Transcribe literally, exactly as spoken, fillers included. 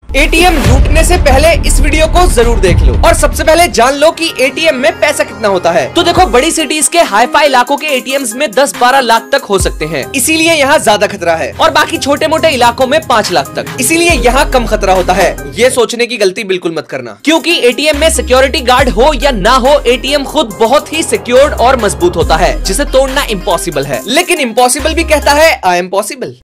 ATM लूटने से पहले इस वीडियो को जरूर देख लो और सबसे पहले जान लो कि एटीएम में पैसा कितना होता है। तो देखो, बड़ी सिटीज के हाई फाई इलाकों के एटीएम्स में दस बारह लाख तक हो सकते हैं, इसीलिए यहाँ ज्यादा खतरा है, और बाकी छोटे मोटे इलाकों में पाँच लाख तक, इसीलिए यहाँ कम खतरा होता है। ये सोचने की गलती बिल्कुल मत करना, क्योंकि एटीएम में सिक्योरिटी गार्ड हो या ना हो, एटीएम खुद बहुत ही सिक्योर्ड और मजबूत होता है, जिसे तोड़ना इम्पॉसिबल है। लेकिन इम्पॉसिबल भी कहता है आई एम पॉसिबल।